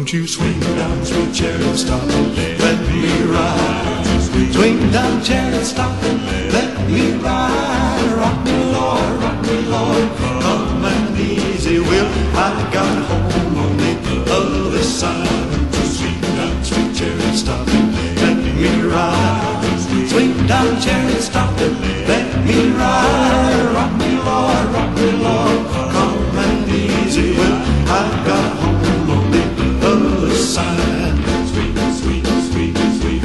won't you swing down, sweet chariot, stop and let me ride. Swing down, chariot, stop and let me ride. Rock me, Lord, come and easy will. I got home on the other side. Swing down, sweet chariot, stop and let me ride. Swing down, chariot, stop and let me ride. Rock me, Lord, come and easy will. I got home on the other side. Sweet, sweet, sweet, sweet.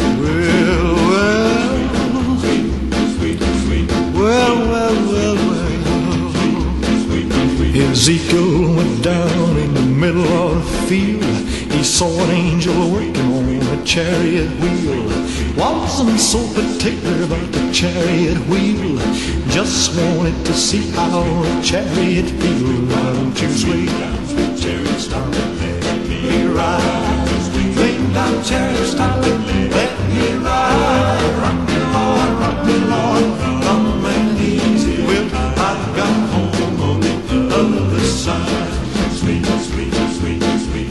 Ezekiel went down in the middle of the field. He saw an angel working on a chariot wheel. Wasn't so particular about the chariot wheel, just wanted to see how a chariot feels. Why don't you swing down, sweet chariot, stop and let me ride. Swing down, chariot, stop and let me ride. Rock me, Lord, come and easy will. I got home on the other side. Sweet, sweet, sweet, sweet.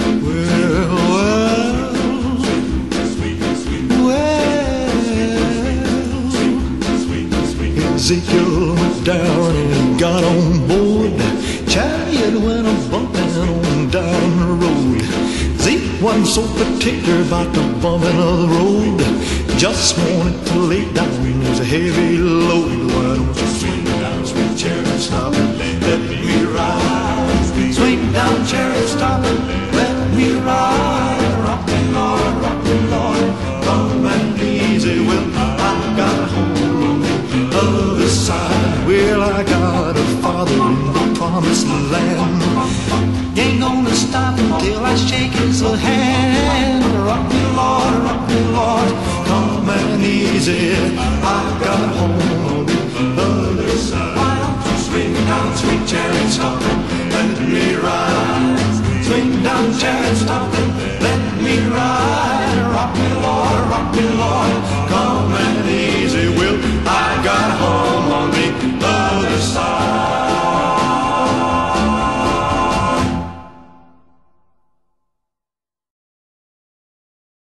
Ezekiel went down and got on board. Chariot went a bumping on down the road. Zeke wasn't so particular about the bumping of the road, just wanted to lay down his heavy load. Why don't you swing down, sweet chariot, stop and let me ride. Swing down, chariot, stop and let me ride. Rock me, Lord, come and easy will. I got home on the other side. Well, I got a father in the promised land. Ain't gonna stop until I shake his hand. Rock me, Lord, come and easy. I got home on the other side. Why don't you swing down, sweet chariot, stop and let me ride. Swing down, chariot, stop and let me ride. Rock me, Lord,